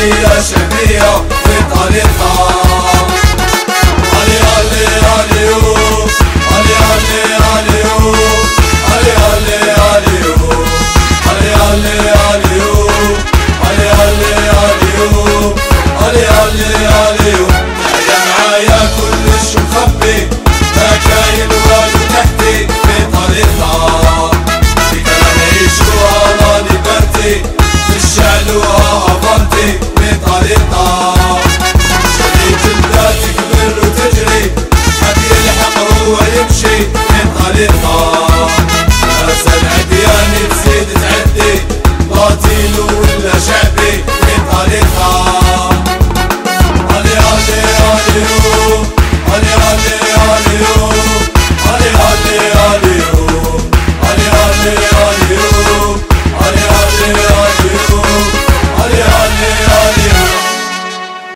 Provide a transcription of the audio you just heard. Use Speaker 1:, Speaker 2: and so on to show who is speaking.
Speaker 1: شعبية شعبية في طريقها. علي علي عليو علي علي عليو علي علي عليو علي علي عليو علي علي عليو علي علي عليو. يا معايا كلش مخبي ما كاين والو تحتي في طريقها. في كلام يعيشوها راني برتي تشعلوها افانتي في طريقها. شريك الذات تكبر وتجري حكي الحق هو يمشي في طريقها.